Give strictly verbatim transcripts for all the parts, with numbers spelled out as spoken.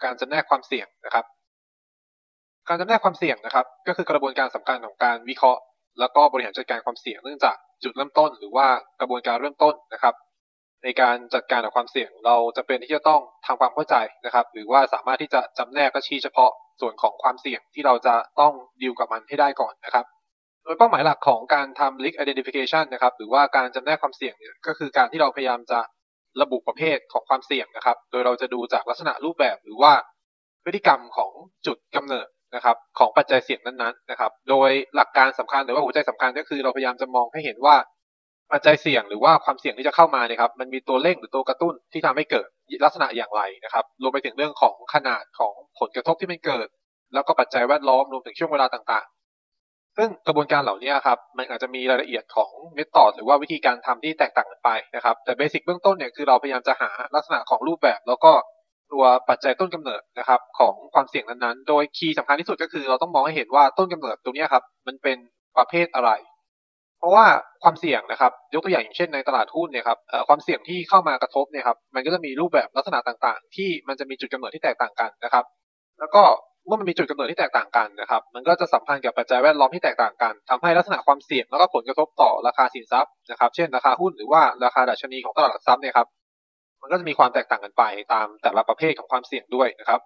การจำแนกความเสี่ยงนะครับการจำแนกความเสี่ยงนะครับก็คือกระบวนการสำคัญของการวิเคราะห์แล้วก็บริหารจัดการความเสี่ยงเนื่องจากจุดเริ่มต้นหรือว่ากระบวนการเริ่มต้นนะครับในการจัดการกับความเสี่ยงเราจะเป็นที่จะต้องทำความเข้าใจนะครับหรือว่าสามารถที่จะจำแนกและชี้เฉพาะส่วนของความเสี่ยงที่เราจะต้องดีลกับมันให้ได้ก่อนนะครับโดยเป้าหมายหลักของการทำ risk identification นะครับหรือว่าการจำแนกความเสี่ยงเนี่ยก็คือการที่เราพยายามจะระบุประเภทของความเสี่ยงนะครับโดยเราจะดูจากลักษณะรูปแบบหรือว่าพฤติกรรมของจุดกำเนิดนะครับของปัจจัยเสี่ยงนั้นๆนะครับโดยหลักการสำคัญหรือว่าหัวใจสำคัญก็คือเราพยายามจะมองให้เห็นว่าปัจจัยเสี่ยงหรือว่าความเสี่ยงที่จะเข้ามาเนี่ยครับมันมีตัวเร่งหรือตัวกระตุ้นที่ทำให้เกิดลักษณะอย่างไรนะครับรวมไปถึงเรื่องของขนาดของผลกระทบที่มันเกิดแล้วก็ปัจจัยแวดล้อมรวมถึงช่วงเวลาต่างๆซึ่งกระบวนการเหล่านี้ครับมันอาจจะมีรายละเอียดของเมธอดหรือว่าวิธีการทำที่แตกต่างกันไปนะครับแต่เบสิกเบื้องต้นเนี่ยคือเราพยายามจะหาลักษณะของรูปแบบแล้วก็ตัวปัจจัยต้นกำเนิดนะครับของความเสี่ยงนั้นๆโดยคีย์สำคัญที่สุดก็คือเราต้องมองให้เห็นว่าต้นกำเนิดตรงนี้ครับมันเป็นประเภทอะไรเพราะว่าความเสี่ยงนะครับยกตัวอย่างอย่างเช่นในตลาดหุ้นเนี่ยครับความเสี่ยงที่เข้ามากระทบเนี่ยครับมันก็จะมีรูปแบบลักษณะต่างๆที่มันจะมีจุดกำเนิดที่แตกต่างกันนะครับแล้วก็เมื่อมันมีจุดกำเนิดที่แตกต่างกันนะครับมันก็จะสัมพันธ์กับปัจจัยแวดล้อมที่แตกต่างกันทำให้ลักษณะความเสี่ยงแล้วก็ผลกระทบต่อราคาสินทรัพย์นะครับเช่นราคาหุ้นหรือว่าราคาดัชนีของตลาดหลักทรัพย์เนี่ยครับมันก็จะมีความแตกต่างกันไปตามแต่ละประเภทของความเสี่ยงด้วยนะครับ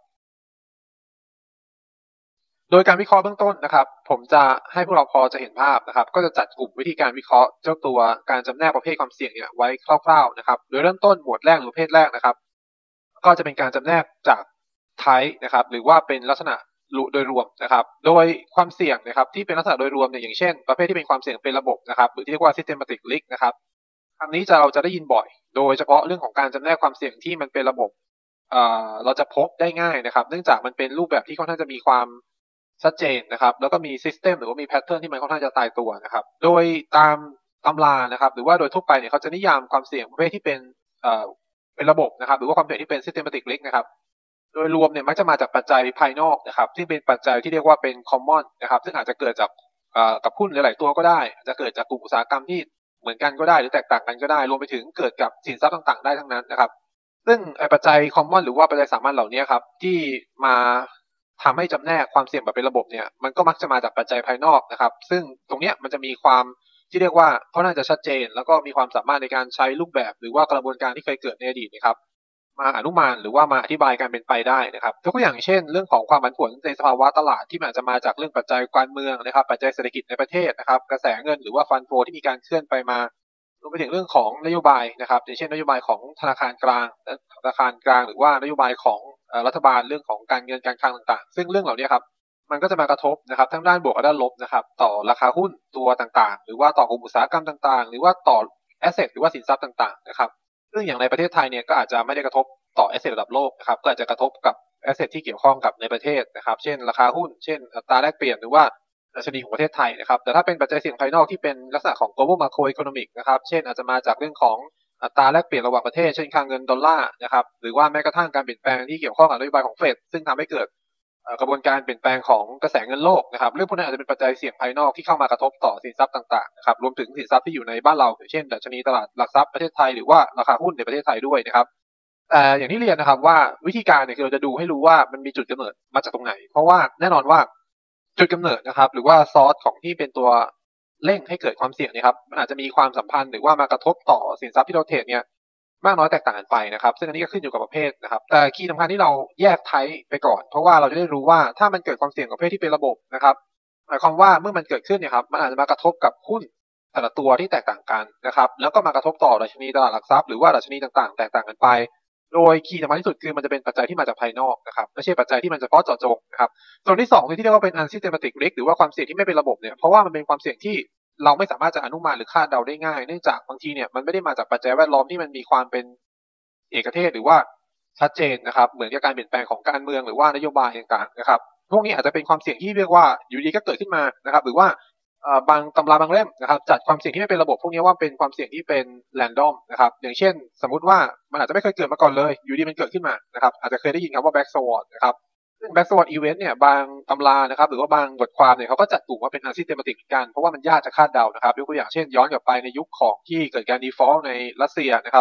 โดยการวิเคราะห์เบื้องต้นนะครับผมจะให้พวกเราพอจะเห็นภาพนะครับก็จะจัดกลุ่มวิธีการวิเคราะห์เจ้าตัวการจำแนกประเภทความเสี่ยงเนี่ยไว้คร่าวๆนะครับโดยเริ่มต้นหมวดแรกหรือประเภทแรกนะครับก็จะเป็นการจำแนกจากไทป์นะครับหรือว่าเป็นลักษณะโดยรวมนะครับโดยความเสี่ยงนะครับที่เป็นลักษณะโดยรวมเนี่ยอย่างเช่นประเภทที่เป็นความเสี่ยงเป็นระบบนะครับหรือที่เรียกว่า systematic risk นะครับคำนี้จะเราจะได้ยินบ่อยโดยเฉพาะเรื่องของการจำแนกความเสี่ยงที่มันเป็นระบบเอ่อเราจะพบได้ง่ายนะครับเนื่องจากมันเป็นรูปแบบที่ค่อนข้างจะมีความชัดเจนนะครับแล้วก็มี system หรือว่ามี pattern ที่มันค่อนข้างจะตายตัวนะครับโดยตามตำรานะครับหรือว่าโดยทั่วไปเนี่ยเขาจะนิยามความเสี่ยงประเภทที่เป็นเอ่อเป็นระบบนะครับหรือว่าความเสี่ยงที่เป็น systematic risk นะครับโดยรวมเนี่ยมักจะมาจากปัจจัยภายนอกนะครับที่เป็นปัจจัยที่เรียกว่าเป็น common นะครับซึ่งอาจจะเกิดจากกับหุ้นหลายๆตัวก็ได้อาจจะเกิดจากกลุ่มอุตสาหกรรมที่เหมือนกันก็ได้หรือแตกต่างกันก็ได้รวมไปถึงเกิดกับสินทรัพย์ต่างๆได้ทั้งนั้นนะครับซึ่งปัจจัย common หรือว่าปัจจัยสามัญเหล่านี้ครับที่มาทำให้จำแนกความเสี่ยงแบบเป็นระบบเนี่ยมันก็มักจะมาจากปัจจัยภายนอกนะครับซึ่งตรงนี้มันจะมีความที่เรียกว่าค่อนข้างจะชัดเจนแล้วก็มีความสามารถในการใช้รูปแบบหรือว่ากระบวนการที่เคยเกิดในอดีตนะครับมาอนุมานหรือว่ามาอธิบายการเป็นไปได้นะครับยกตัวอย่างเช่นเรื่องของความผันผวนในสภาวะตลาดที่อาจจะมาจากเรื่องปัจจัยการเมืองนะครับปัจจัยเศรษฐกิจในประเทศนะครับกระแสเงินหรือว่าฟันโฟที่มีการเคลื่อนไปมารวมไปถึงเรื่องของนโยบายนะครับอย่างเช่นนโยบายของธนาคารกลางธนาคารกลางหรือว่านโยบายของรัฐบาลเรื่องของการเงินการคลังต่างๆซึ่งเรื่องเหล่านี้ครับมันก็จะมากระทบนะครับทั้งด้านบวกและด้านลบนะครับต่อราคาหุ้นตัวต่างๆหรือว่าต่อกลุ่มอุตสาหกรรมต่างๆหรือว่าต่อแอสเซทหรือว่าสินทรัพย์ต่างๆนะครับซึ่งอย่างในประเทศไทยเนี่ยก็อาจจะไม่ได้กระทบต่อแอสเซทระดับโลกนะครับก็อาจจะกระทบกับแอสเซทที่เกี่ยวข้องกับในประเทศนะครับเช่นราคาหุ้นเช่นอัตราแลกเปลี่ยนหรือว่าดัชนีของประเทศไทยนะครับแต่ถ้าเป็นปัจจัยเสี่ยงภายนอกที่เป็นลักษณะของ global macroeconomic นะครับเช่นอาจจะมาจากเรื่องของอัตราแลกเปลี่ยนระหว่างประเทศเช่นค่าเงินดอลลาร์นะครับหรือว่าแม้กระทั่งการเปลี่ยนแปลงที่เกี่ยวข้องกับนโยบายของเฟดซึ่งทำให้เกิดกระบวนการเปลี่ยนแปลงของกระแสเงินโลกนะครับเรื่องพวกนั้นอาจจะเป็นปัจจัยเสี่ยงภายนอกที่เข้ามากระทบต่อสินทรัพย์ต่างๆนะครับรวมถึงสินทรัพย์ที่อยู่ในบ้านเราเช่นดัชนีตลาดหลักทรัพย์ประเทศไทยหรือว่าราคาหุ้นในประเทศไทยด้วยนะครับแต่อย่างที่เรียนนะครับว่าวิธีการเนี่ยคือเราจะดูให้รู้ว่ามันมีจุดกำเนิดมาจากตรงไหนเพราะว่าแน่นอนว่าจุดกำเนิดนะครับหรือว่าซอสของที่เป็นตัวเร่งให้เกิดความเสี่ยงเนี่ยครับมันอาจจะมีความสัมพันธ์หรือว่ามากระทบต่อสินทรัพย์ที่เราเทรดเนี่ยมากน้อยแตกต่างกันไปนะครับซึ่งอันนี้ก็ขึ้นอยู่กับประเภทนะครับแต่คีย์สำคัญที่เราแยกไทป์ไปก่อนเพราะว่าเราจะได้รู้ว่าถ้ามันเกิดความเสี่ยงประเภทที่เป็นระบบนะครับหมายความว่าเมื่อมันเกิดขึ้นเนี่ยครับมันอาจจะมากระทบกับหุ้นแต่ละตัวที่แตกต่างกันนะครับแล้วก็มากระทบต่อดัชนีตลาดหลักทรัพย์หรือว่าดัชนีต่างๆแตกต่างกันไปโดยคีย์สำคัญที่สุดคือมันจะเป็นปัจจัยที่มาจากภายนอกนะครับไม่ใช่ปัจจัยที่มันเฉพาะเจาะจงนะครับส่วนที่สองที่เรียกว่าเป็น unsystematic risk หรือว่าความเสี่ยงที่ไม่เป็นระบบเนี่ยเพราะว่ามันเป็นความเสี่ยงที่เราไม่สามารถจะอนุมานหรือคาดเดาได้ง่ายเนื่องจากบางทีเนี่ยมันไม่ได้มาจากปัจจัยแวดล้อมที่มันมีความเป็นเอกเทศหรือว่าชัดเจนนะครับเหมือนกับการเปลี่ยนแปลงของการเมืองหรือว่านโยบายต่างๆนะครับพวกนี้อาจจะเป็นความเสี่ยงที่เรียกว่าอยู่ดีก็เกิดขึ้นมานะครับหรือว่าบางตำราบางเล่มนะครับจัดความเสี่ยงที่ไม่เป็นระบบพวกนี้ว่าเป็นความเสี่ยงที่เป็นแรนดอมนะครับอย่างเช่นสมมุติว่ามันอาจจะไม่เคยเกิดมาก่อนเลยอยู่ดีมันเกิดขึ้นมานะครับอาจจะเคยได้ยินคำว่า black swan นะครับซึ่ง black swan event เนี่ยบางตำรานะครับหรือว่าบางบทความเนี่ยเขาก็จัดกลุ่มว่าเป็น unsystematic เหมือนกันเพราะว่ามันยากจะคาดเดานะครับยกตัวอย่างเช่นย้อนกลับไปในยุคของที่เกิดการ default ในรัสเซียนะครับ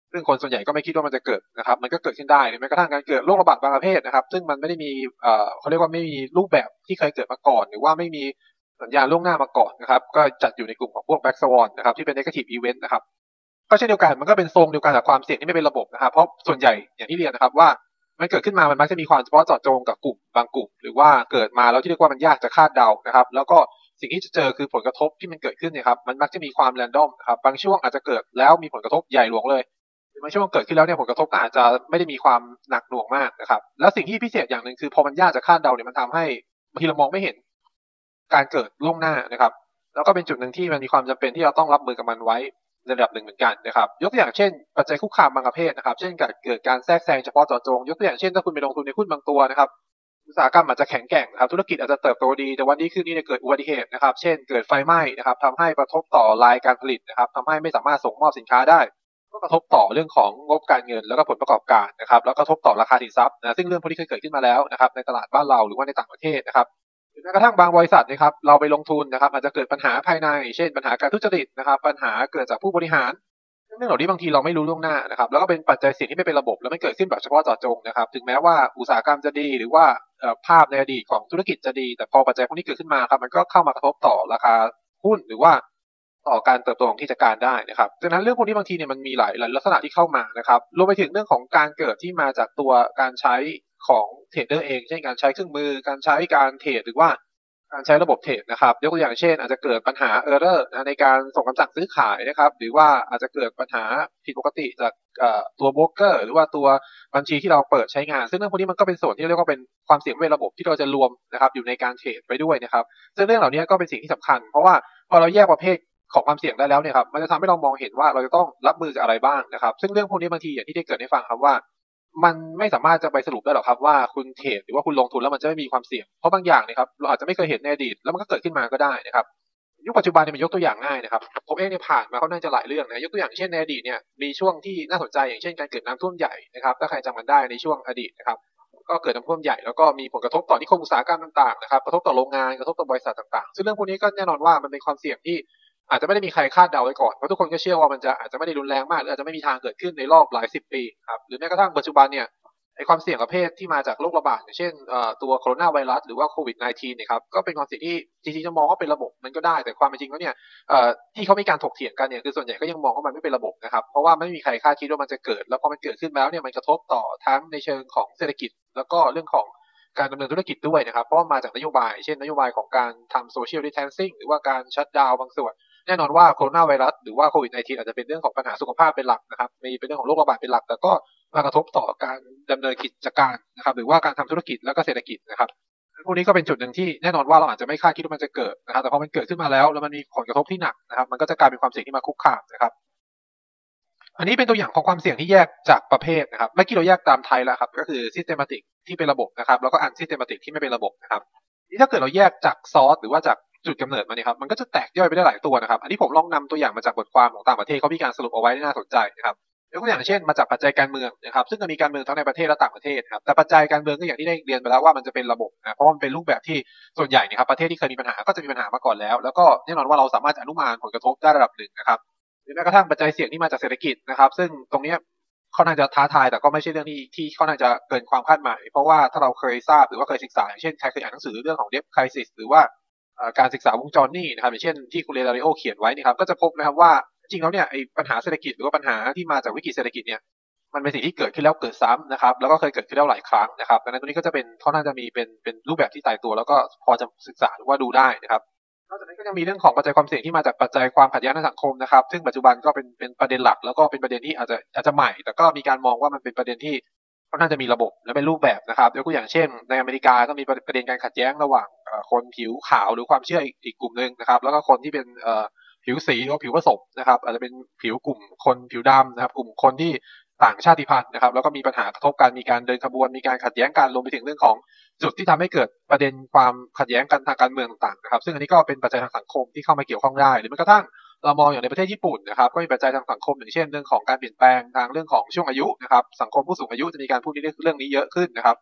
ซึ่งคนส่วนใหญ่ก็ไม่คิดว่ามันจะเกิดนะครับมันก็เกิดขึ้นได้หรือแม้กระทั่งการเกิดโรคระบาดบางประเภทนะครับซึ่งมันไม่ได้มีเอ่อเขาเรียกว่าไม่มีรูปแบบที่เคยเกิดมาก่อนหรือว่าไม่มีสัญญาณล่วงหน้ามาก่อนนะครับก็จัดอยู่ในกลุ่มของพวก Black Swan นะครับที่เป็น Negative Event นะครับก็เช่นเดียวกันมันก็เป็นทรงเดียวกันกับความเสี่ยงที่ไม่เป็นระบบนะครับเพราะส่วนใหญ่อย่างที่เรียนนะครับว่ามันเกิดขึ้นมามันมักจะมีความเฉพาะเจาะจงกับกลุ่มบางกลุ่มหรือว่าเกิดมาแล้วที่เรียกว่ามันยากจะคาดเดานะครับแล้วก็สิ่งที่จะเจอคือผลกระทบที่มันเกิดขึ้นเนี่ยครับมันมักจะมีความแรนดอมนะครับบางช่วงอาจจะเกิดแล้วมีผลกระทบใหญ่หลวงเลยบางช่วงเกิดขึ้นแล้วเนี่ยผลกระทบอาจจะไม่ได้มีความหนักหน่วงมากนะครับแล้วสิ่งที่พิเศษอย่างหนึ่งคือพอมันยากจะคาดเดาเนี่ยมันทำให้บางทีเรามองไม่เห็นการเกิดล่วงหน้านะครับแล้วก็เป็นจุดหนึ่งที่มันมีความจำเป็นที่เราต้องรับมือกับมันไว้ในระดับหนึ่งเหมือนกันนะครับยกตัวอย่างเช่นปัจจัยคุกคามบางประเภทนะครับเช่นเกิดการแทรกแซงเฉพาะเจาะจงยกตัวอย่างเช่นถ้าคุณไปลงทุนในหุ้นบางตัวนะครับอุตสาหกรรมอาจจะแข็งแกร่งครับธุรกิจอาจจะเติบโตดีแต่วันนี้คืนนี้เนี่ยเกิดอุบัติเหตุนะครับเช่นเกิดไฟไหม้นะครับทำให้กระทบต่อรายการผลิตนะครับทำให้ไม่สามารถส่งมอบสินค้าได้ก็กระทบต่อเรื่องของงบการเงินแล้วก็ผลประกอบการนะครับแล้วก็กระทบต่อราคาสินทรัพย์นะซึ่งเรื่องพวกนี้เคยเกิดขึ้นมาแล้วนะครับในตลาดบ้านเราหรือว่าในต่างประเทศนะครับแม้กระทั่งบางบริษัทนะครับเราไปลงทุนนะครับอาจจะเกิดปัญหาภายในเช่นปัญหาการทุจริตนะครับปัญหาเกิดจากผู้บริหารเรื่องเหล่านี้บางทีเราไม่รู้ล่วงหน้านะครับแล้วก็เป็นปัจจัยเสี่ยงที่ไม่เป็นระบบแล้วมันเกิดขึ้นแบบเฉพาะเจาะจงนะครับถึงแม้ว่าอุตสาหกรรมจะดีหรือว่าภาพในอดีตของธุรกิจจะดีแต่พอปัจจัยพวกนี้เกิดขึ้นมาครับมันก็เข้ามากระทบต่อราคาหุ้นหรือว่าต่อการเติบโตของกิจการได้นะครับดังนั้นเรื่องพวกนี้บางทีเนี่ยมันมีหลายหลายลักษณะที่เข้ามานะครับรวมไปถึงเรื่องของการเกิดที่มาจากตัวการใช้ของเทรดเดอร์เองเช่นการใช้เครื่องมือการใช้การเทรดหรือว่าการใช้ระบบเทรดนะครับยกตัวอย่างเช่นอาจจะเกิดปัญหา error นะในการส่งคำสั่งซื้อขายนะครับหรือว่าอาจจะเกิดปัญหาผิดปกติจากตัวโบรกเกอร์หรือว่าตัวบัญชีที่เราเปิดใช้งานซึ่งเรื่องพวกนี้มันก็เป็นส่วนที่เรียกว่าเป็นความเสี่ยงในระบบที่เราจะรวมนะครับอยู่ในการเทรดไปด้วยนะครับซึ่งเรื่องเหล่านี้ก็เป็นสิ่งที่สำคัญเพราะว่าพอเราแยกประเภทของความเสี่ยงได้แล้วเนี่ยครับมันจะทำให้เรามองเห็นว่าเราจะต้องรับมือกับอะไรบ้างนะครับซึ่งเรื่องพวกนี้บางทีอย่างที่ได้เกิดให้ฟังครับว่ามันไม่สามารถจะไปสรุปได้หรอกครับว่าคุณเทรดหรือว่าคุณลงทุนแล้วมันจะไม่มีความเสี่ยงเพราะบางอย่างเนี่ยครับเราอาจจะไม่เคยเห็นในอดีตแล้วมันก็เกิดขึ้นมาก็ได้นะครับยุคปัจจุบันเนี่ยมันยกตัวอย่างง่ายนะครับผมเองเนี่ยผ่านมาค่อนข้างจะหลายเรื่องนะยกตัวอย่างเช่นในอดีตเนี่ยมีช่วงที่น่าสนใจอย่างเช่นการเกิดน้ำท่วมใหญ่นะครับถ้าใครจำกันได้ในช่วงอดีตนะครับก็เกิดน้ำท่วมใหญ่แล้วก็มีผลกระทบต่อนิคมอุตสาหกรรมต่างๆนะครับกระทบต่อโรงงานกระทบต่อบริษัทต่างๆซึ่งเรื่องพวกนี้ก็แน่นอนว่ามันเป็นความเสี่ยงที่อาจจะไม่ได้มีใครคาดเดาไว้ก่อนเพราะทุกคนก็เชื่อว่ามันจะอาจจะไม่ได้รุนแรงมากหรืออาจจะไม่มีทางเกิดขึ้นในรอบหลายสิบปีครับหรือแม้กระทั่งปัจจุบันเนี่ยไอความเสี่ยงประเภทที่มาจากโรคระบาดอย่างเช่นตัวโคโรนาไวรัสหรือว่าโควิด สิบเก้า เนี่ยครับก็เป็นความเสี่ยงที่จริงๆจะมองว่าเป็นระบบมันก็ได้แต่ความเป็นจริงแล้วเนี่ยที่เขามีการถกเถียงกันเนี่ยคือส่วนใหญ่ก็ยังมองว่ามันไม่เป็นระบบนะครับเพราะว่าไม่มีใครคาดคิดว่ามันจะเกิดแล้วพอมันเกิดขึ้นแล้วเนี่ยมันกระทบต่อทั้งในเชิงของเศรษฐกิจแล้วก็เรื่องของการดำเนินธุรกิจด้วยนะครับเพราะว่ามาจากนโยบายเช่นนโยบายของการทำโซเชียลดิสแทนซิ่งหรือว่าการชัตดาวน์บางส่วนแน่นอนว่าโคโรนาไวรัสหรือว่าโควิด สิบเก้า อาจจะเป็นเรื่องของปัญหาสุขภาพเป็นหลักนะครับมีเป็นเรื่องของโรคระบาดเป็นหลักแต่ก็มากระทบต่อการดำเนินกิจการนะครับหรือว่าการทำธุรกิจแล้วก็เศรษฐกิจนะครับพวกนี้ก็เป็นจุดหนึ่งที่แน่นอนว่าเราอาจจะไม่คาดคิดว่ามันจะเกิดนะครับแต่พอมันเกิดขึ้นมาแล้วแล้วมันมีผลกระทบที่หนักนะครับมันก็จะกลายเป็นความเสี่ยงที่มาคุกคามนะครับอันนี้เป็นตัวอย่างของความเสี่ยงที่แยกจากประเภทนะครับเมื่อกี้เราแยกตามไทยแล้วครับก็คือ systematic ที่เป็นระบบนะครับแล้วก็ unsystematic ที่ไม่เป็นระบบนะครับนี่ถ้าเกิดเราแยกจากซอสหรือว่าจากจุดกำเนิดมาเนี่ยครับมันก็จะแตกย่อยไปได้หลายตัวนะครับอันนี้ผมลองนำตัวอย่างมาจากบทความของต่างประเทศเขามีการสรุปเอาไว้ที่น่าสนใจนะครับยกตัวอย่างเช่นมาจากปัจจัยการเมืองนะครับซึ่งจะมีการเมืองทั้งในประเทศและต่างประเทศครับแต่ปัจจัยการเมืองก็อย่างที่ได้เรียนไปแล้วว่ามันจะเป็นระบบนะเพราะมันเป็นรูปแบบที่ส่วนใหญ่นะครับประเทศที่เคยมีปัญหาก็จะมีปัญหามาก่อนแล้วแล้วก็แน่นอนว่าเราสามารถอนุมานผลกระทบได้ระดับหนึ่งนะครับหรือแม้กระทั่งปัจจัยเสี่ยงที่มาจากเศรษฐกิจนะครับซึ่งตรงนี้ค่อนข้างจะท้าทายแต่ก็ไม่ใช่เรื่องที่ที่ค่อนข้างจะเกินความคาดหมายเพราะว่าถ้าเราเคยทราบหรือว่าเคยศึกษาอย่างเช่นใครเคยอ่านหนังสือเรื่องของ debt crisis หรือว่าการศึกษาวงจรหนี้นะครับอย่างเช่นที่คุณเรดาริโอเขียนไว้นะครับก็จะพบนะครับว่าจริงแล้วเนี่ยไอ้ปัญหาเศรษฐกิจหรือว่าปัญหาที่มาจากวิกฤตเศรษฐกิจเนี่ยมันเป็นสิ่งที่เกิดขึ้นแล้วเกิดซ้ำนะครับแล้วก็เคยเกิดขึ้นแล้วหลายครั้งนะครับดังนั้นตรงนี้ก็จะเป็นค่อนข้างจะมีเป็นเป็นรูปแบบที่ตายตัวแล้วก็พอจะศึกษาหรือว่าดูได้นะครับนอกจากนั้นก็ยังมีเรื่องของปัจจัยความเสี่ยงที่มาจากปัจจัยความขัดแย้งในสังคมนะครับซึ่งปัจจุบันก็เป็นเป็นประเด็นหลักแล้วก็เป็นประเด็นที่อาจจะอาจจะใหม่แต่ก็มีการมองว่ามันเป็นประเด็นที่ค่อนข้างจะมีระบบและเป็นรูปแบบนะครับยกตัวอย่างเช่นในอเมริกาก็มีประเด็นการขัดแย้งระหว่างคนผิวขาวหรือความเชื่ออีกกลุ่มนึงนะครับแล้วก็คนที่เป็นผิวสีหรือผิวผสมนะครับอาจจะเป็นผิวกลุ่มคนผิวดำนะครับกลุ่มคนที่ต่างชาติพันธุ์นะครับแล้วก็มีปัญหากระทบกันมีการเดินขบวนมีการขัดแย้งกันรวมไปถึงเรื่องของจุดที่ทำให้เกิดประเด็นความขัดแย้งกันทางการเมืองต่างๆนะครับซึ่งอันนี้ก็เป็นปัจจัยทางสังคมที่เข้ามาเกี่ยวข้องได้หรือแม้กระทั่งเรามองอย่างในประเทศญี่ปุ่นนะครับก็มีปัจจัยทางสังคมอย่างเช่นเรื่องของการเปลี่ยนแปลงทางเรื่องของช่วงอายุนะครับสังคมผู้สูงอายุจะมีการพูดในเรื่องนี้เยอะขึ้นนะครับ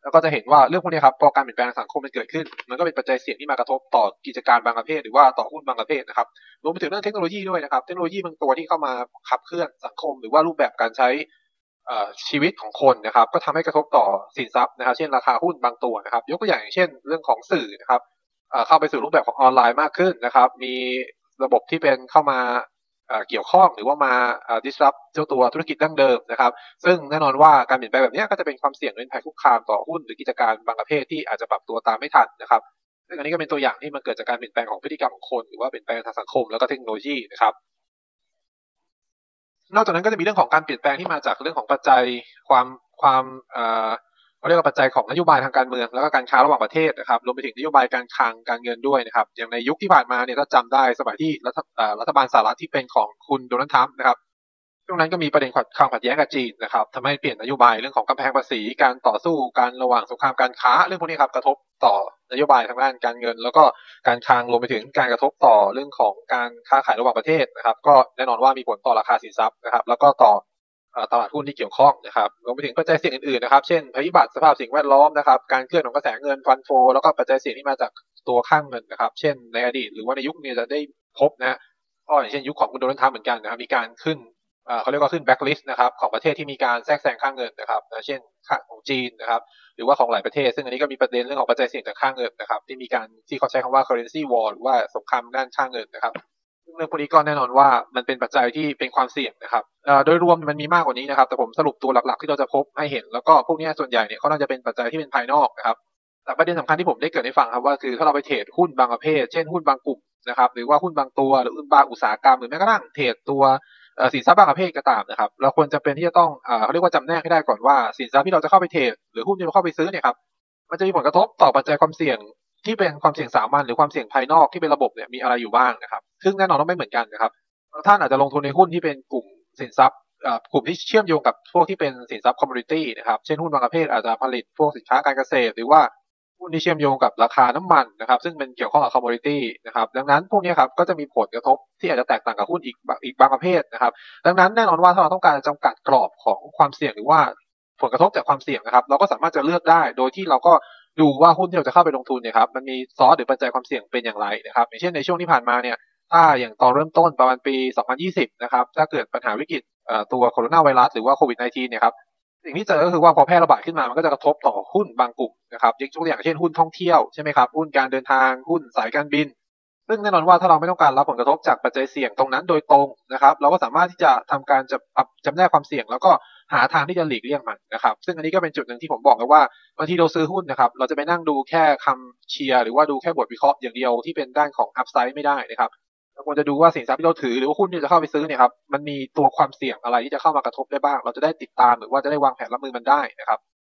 แล้วก็จะเห็นว่าเรื่องพวกนี้ครับพอการเปลี่ยนแปลงทางสังคมมันเกิดขึ้นมันก็เป็นปัจจัยเสี่ยงที่มากระทบต่อกิจการบางประเภทหรือว่าต่อหุ้นบางประเภทนะครับรวมไปถึงเรื่องเทคโนโลยีด้วยนะครับเทคโนโลยีบางตัวที่เข้ามาขับเคลื่อนสังคมหรือว่ารูปแบบการใช้ชีวิตของคนนะครับก็ทำให้กระทบต่อสินทรัพย์นะครับเช่นราคาหุ้นบางตัวนะครับยกตัวอย่างเช่นเรื่องของสื่อนะครับเข้าไปสู่รูปแบบของออนไลน์มากขึ้นนะครับมีระบบที่เป็นเข้ามาเกี่ยวข้องหรือว่ามา disrupt เจ้าตัวธุรกิจดั้งเดิมนะครับซึ่งแน่นอนว่าการเปลี่ยนแปลงแบบนี้ก็จะเป็นความเสี่ยงเป็นภัยคุกคามต่อหุ้นหรือกิจการบางประเภทที่อาจจะปรับตัวตามไม่ทันนะครับซึ่งอันนี้ก็เป็นตัวอย่างที่มันเกิดจากการเปลี่ยนแปลงของพฤติกรรมของคนหรือว่าเปลี่ยนแปลงทางสังคมแล้วก็เทคโนโลยีนะครับนอกจากนั้นก็จะมีเรื่องของการเปลี่ยนแปลงที่มาจากเรื่องของปัจจัยความความเอ่อเขาเรียกว่าปัจจัยของนโยบายทางการเมืองแล้วก็การค้าระหว่างประเทศนะครับรวมไปถึงนโยบายการคลังการเงินด้วยนะครับอย่างในยุคที่ผ่านมาเนี่ยถ้าจำได้สมัยที่รัฐรัฐบาลสหรัฐที่เป็นของคุณโดนัลด์ทรัมป์นะครับช่วงนั้นก็มีประเด็นความขัดแย้งกับจีนนะครับทำให้เปลี่ยนนโยบายเรื่องของกำแพงภาษีการต่อสู้การระหว่างสงครามการค้าเรื่องพวกนี้ครับกระทบต่อนโยบายทางด้านการเงินแล้วก็การคลังรวมไปถึงการกระทบต่อเรื่องของการค้าขายระหว่างประเทศนะครับก็แน่นอนว่ามีผลต่อราคาสินทรัพย์นะครับแล้วก็ต่อตลาดหุ้นที่เกี่ยวข้องนะครับรวมไปถึงปัจจัยเสี่ยงอื่นๆนะครับเช่นภัยพิบัติสภาพสิ่งแวดล้อมนะครับการเคลื่อนของกระแสเงินฟันโฟแล้วก็ปัจจัยเสี่ยงที่มาจากตัวค่างเงินนะครับเช่นในอดีตหรือว่าในยุคนี้จะได้พบนะก็อย่างเช่นยุคของคุณโดนัลด์ทรัมป์เหมือนกันนะครับมีการขึ้นเขาเรียกว่าขึ้นแบ็คลิสต์นะครับของประเทศที่มีการแทรกแซงค่าเงินนะครับเช่นค่าของจีนนะครับหรือว่าของหลายประเทศซึ่งอันนี้ก็มีประเด็นเรื่องของปัจจัยเสี่ยงจากค่าเงินนะครับที่มีการที่เขาใช้คำว่า currency war หรือว่าสงครามด้านค่าเงินนะครับเรื่องพวกนี้ก็แน่นอนว่ามันเป็นปัจจัยที่เป็นความเสี่ยงนะครับโดยรวมมันมีมากกว่านี้นะครับแต่ผมสรุปตัวหลักๆที่เราจะพบให้เห็นแล้วก็พวกนี้ส่วนใหญ่เนี่ยเขาน่าจะเป็นปัจจัยที่เป็นภายนอกนะครับแต่ประเด็นสำคัญที่ผมได้เกิดให้ฟังครับว่าคือถ้าเราไปเทรดหุ้นบางประเภทเช่นหุ้นบางกลุ่มนะครับหรือว่าหุ้นบางตัวหรือหุ้นบางอุตสาหกรรมหรือแม้กระทั่งเทรดตัวสินทรัพย์บางประเภทก็ตามนะครับเราควรจะเป็นที่จะต้องเขาเรียกว่าจำแนกให้ได้ก่อนว่าสินทรัพย์ที่เราจะเข้าไปเทรดหรือหุ้นที่เราเข้าไปซื้อเนี่ยครับมันจะมีผลกระทบต่อปัจจัยความเสี่ยงที่เป็นความเสี่ยงสามัญหรือความเสี่ยงภายนอกที่เป็นระบบเนี่ยมีอะไรอยู่บ้างนะครับซึ่งแน่นอนต้องไม่เหมือนกันนะครับท่านอาจจะลงทุนในหุ้นที่เป็นกลุ่มสินทรัพย์กลุ่มที่เชื่อมโยงกับพวกที่เป็นสินทรัพย์คอมมูนิตี้นะครับเช่นหุ้นบางประเภทอาจจะผลิตพวกสินค้าการเกษตรหรือว่าหุ้นที่เชื่อมโยงกับราคาน้ำมันนะครับซึ่งเป็นเกี่ยวข้องกับคอมมูนิตี้นะครับดังนั้นพวกนี้ครับก็จะมีผลกระทบที่อาจจะแตกต่างกับหุ้นอีกอีกบางประเภทนะครับดังนั้นแน่นอนว่าถ้าเราต้องการจำกัดกรอบของความเสี่ยงหรือว่าผลกระทบจากความเสี่ยงนะครับเราก็สามารถจะเลือกได้โดยที่เราก็ดูว่าหุ้นที่เราจะเข้าไปลงทุนเนี่ยครับมันมีซอสหรือปัจจัยความเสี่ยงเป็นอย่างไรนะครับอย่างเช่นในช่วงที่ผ่านมาเนี่ยถ้าอย่างตอนเริ่มต้นประมาณปีสองพันยี่สิบนะครับถ้าเกิดปัญหาวิกฤตตัวโคโรนาไวรัสหรือว่าโควิด สิบเก้า เนี่ยครับสิ่งที่เจอก็คือว่าพอแพร่ระบาดขึ้นมามันก็จะกระทบต่อหุ้นบางกลุ่มนะครับยกตัวอย่างเช่นหุ้นท่องเที่ยวใช่ไหมครับหุ้นการเดินทางหุ้นสายการบินซึ่งแน่นอนว่าถ้าเราไม่ต้องการรับผลกระทบจากปัจจัยเสี่ยงตรงนั้นโดยตรงนะครับเราก็สามารถที่จะทำการจะจำแนกความเสี่ยงแล้วก็หาทางที่จะหลีกเลี่ยงมันนะครับซึ่งอันนี้ก็เป็นจุดหนึ่งที่ผมบอกเลยว่าบางทีเราซื้อหุ้นนะครับเราจะไปนั่งดูแค่คำเชียร์หรือว่าดูแค่บทวิเคราะห์อย่างเดียวที่เป็นด้านของอัพไซด์ไม่ได้นะครับเราควรจะดูว่าสินทรัพย์ที่เราถือหรือว่าหุ้นที่จะเข้าไปซื้อเนี่ยครับมันมีตัวความเสี่ยงอะไรที่จะเข้ามากระทบได้บ้างเราจะได้ติดตามหรือว่าจะได้วางแผนรับมือมันได้นะครับ